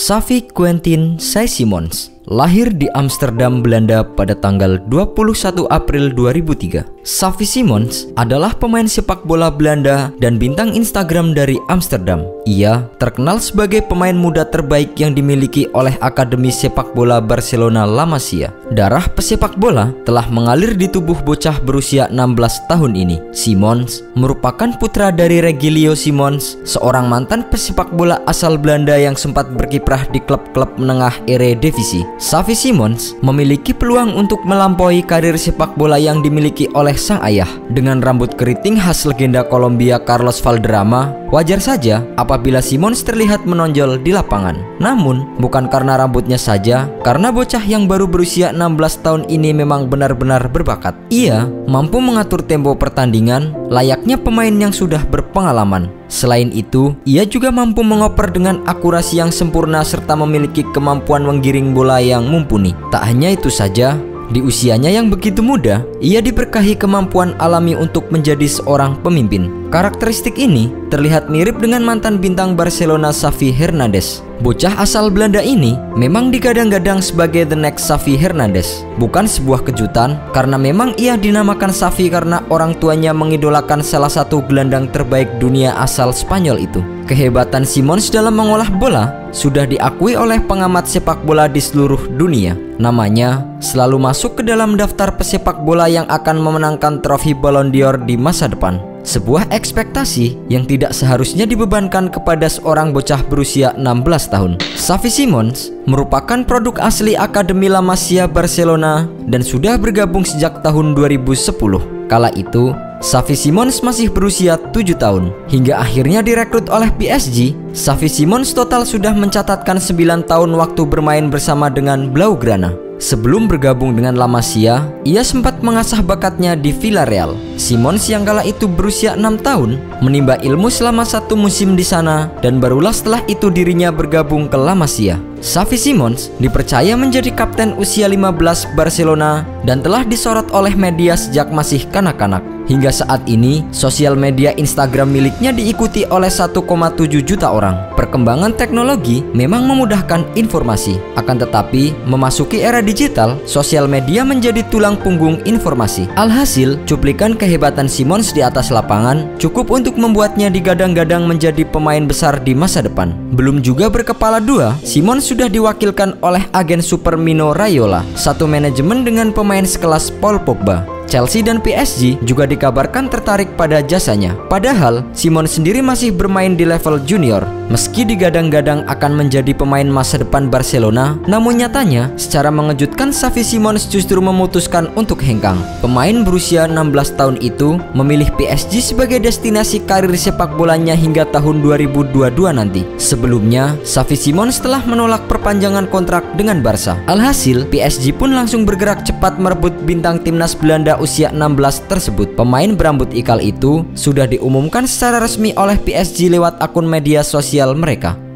Xavi Quentin Saint-Simons lahir di Amsterdam, Belanda pada tanggal 21 April 2003. Xavi Simons adalah pemain sepak bola Belanda dan bintang Instagram dari Amsterdam. Ia terkenal sebagai pemain muda terbaik yang dimiliki oleh Akademi Sepak Bola Barcelona La Masia. Darah pesepak bola telah mengalir di tubuh bocah berusia 16 tahun ini. Simons merupakan putra dari Regilio Simons, seorang mantan pesepak bola asal Belanda yang sempat berkiprah di klub-klub menengah Eredivisie. Xavi Simons memiliki peluang untuk melampaui karir sepak bola yang dimiliki oleh sang ayah. Dengan rambut keriting khas legenda Kolombia Carlos Valderrama, wajar saja apabila Simons terlihat menonjol di lapangan. Namun, bukan karena rambutnya saja, karena bocah yang baru berusia 16 tahun ini memang benar-benar berbakat. Ia mampu mengatur tempo pertandingan layaknya pemain yang sudah berpengalaman. Selain itu, ia juga mampu mengoper dengan akurasi yang sempurna serta memiliki kemampuan menggiring bola yang mumpuni. Tak hanya itu saja, di usianya yang begitu muda, ia diberkahi kemampuan alami untuk menjadi seorang pemimpin. Karakteristik ini terlihat mirip dengan mantan bintang Barcelona Xavi Hernandez. Bocah asal Belanda ini memang digadang-gadang sebagai the next Xavi Hernandez. Bukan sebuah kejutan, karena memang ia dinamakan Xavi karena orang tuanya mengidolakan salah satu gelandang terbaik dunia asal Spanyol itu. Kehebatan Simons dalam mengolah bola sudah diakui oleh pengamat sepak bola di seluruh dunia. Namanya selalu masuk ke dalam daftar pesepak bola yang akan memenangkan trofi Ballon d'Or di masa depan. Sebuah ekspektasi yang tidak seharusnya dibebankan kepada seorang bocah berusia 16 tahun. Xavi Simons merupakan produk asli Akademi La Masia Barcelona dan sudah bergabung sejak tahun 2010. Kala itu, Xavi Simons masih berusia 7 tahun. Hingga akhirnya direkrut oleh PSG, Xavi Simons total sudah mencatatkan 9 tahun waktu bermain bersama dengan Blaugrana. Sebelum bergabung dengan La Masia, ia sempat mengasah bakatnya di Villarreal. Simons yang kala itu berusia 6 tahun menimba ilmu selama 1 musim di sana, dan barulah setelah itu dirinya bergabung ke La Masia. Xavi Simons dipercaya menjadi kapten usia 15 Barcelona dan telah disorot oleh media sejak masih kanak-kanak. Hingga saat ini, sosial media Instagram miliknya diikuti oleh 1,7 juta orang. Perkembangan teknologi memang memudahkan informasi, akan tetapi memasuki era digital, sosial media menjadi tulang punggung informasi. Alhasil, cuplikan kehebatan Simons di atas lapangan cukup untuk membuatnya digadang-gadang menjadi pemain besar di masa depan. Belum juga berkepala dua, Simons sudah diwakilkan oleh agen super Mino Raiola, satu manajemen dengan pemain sekelas Paul Pogba. Chelsea dan PSG juga dikabarkan tertarik pada jasanya. Padahal, Simons sendiri masih bermain di level junior. Meski digadang-gadang akan menjadi pemain masa depan Barcelona, namun nyatanya, secara mengejutkan Xavi Simons justru memutuskan untuk hengkang. Pemain berusia 16 tahun itu memilih PSG sebagai destinasi karir sepak bolanya hingga tahun 2022 nanti. Sebelumnya, Xavi Simons telah menolak perpanjangan kontrak dengan Barca. Alhasil, PSG pun langsung bergerak cepat merebut bintang timnas Belanda usia 16 tersebut. Pemain berambut ikal itu sudah diumumkan secara resmi oleh PSG lewat akun media sosial mereka.